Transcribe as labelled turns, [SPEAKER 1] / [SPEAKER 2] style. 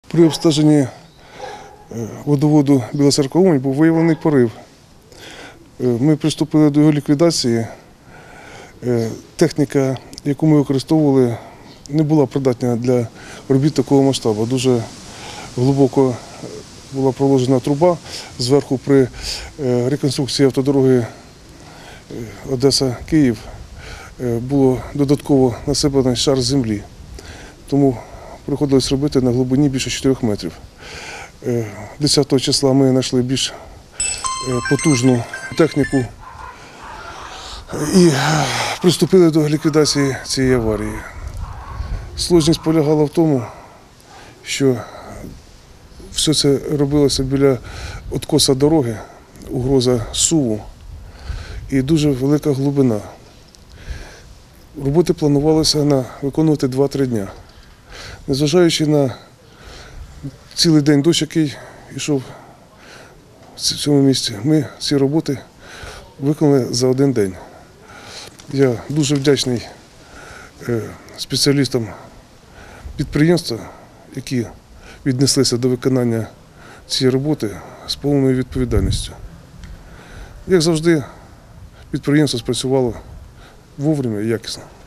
[SPEAKER 1] При обстеженні водоводу Білоцерква-Умань був виявлений порив. Ми приступили до його ліквідації. Техніка, яку ми використовували, не була придатна для робіт такого масштабу. Дуже глибоко була проложена труба. Зверху при реконструкції автодороги Одеса-Київ було додатково насипаний шар землі. Тому приходилось робити на глибині більше 4 метрів. 10 числа ми знайшли більш потужну техніку і приступили до ліквідації цієї аварії. Складність полягала в тому, що все це робилося біля відкоса дороги, угроза суву і дуже велика глибина. Роботи планувалося виконувати 2-3 дні. Незважаючи на цілий день дощ, який йшов в цьому місці, ми ці роботи виконали за 1 день. Я дуже вдячний спеціалістам підприємства, які віднеслися до виконання цієї роботи з повною відповідальністю. Як завжди, підприємство спрацювало вовремя і якісно.